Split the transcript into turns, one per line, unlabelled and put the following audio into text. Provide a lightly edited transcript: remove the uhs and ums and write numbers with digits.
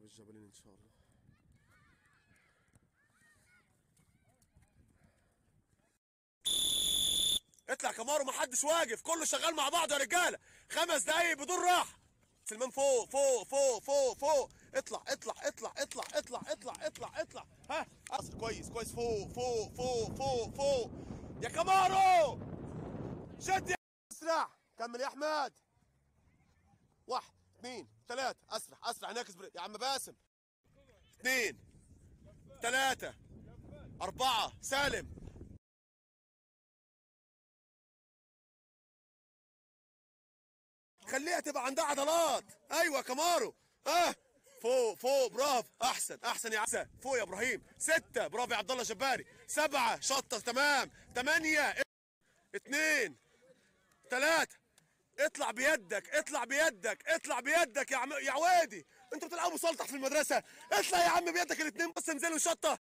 الجبلين ان شاء الله. اطلع كمارو، ما حدش واقف، كله شغال مع بعضه يا رجاله. 5 دقايق بدون راحه. سلمان فوق فوق فوق فوق فوق. اطلع اطلع اطلع اطلع اطلع اطلع اطلع اطلع. ها اصل كويس كويس. فوق فوق فوق فوق فوق يا كمارو. شد يا اسرع. كمل يا احمد. 1 2 3. اسرع اسرع. ناكس يا عم باسم. 2 3 4. سالم. خليها تبقى عندها عضلات. ايوه كمارو. فوق فوق. برافو. احسن احسن يا عسى. فوق يا ابراهيم. 6. برافو يا عبد الله جباري. 7. شطه تمام. 8 2 3. اطلع بيدك اطلع بيدك اطلع بيدك يا عوادي. انتوا بتلعبوا سلطح في المدرسه. اطلع يا عم بيدك الاثنين بس. انزلوا شطه.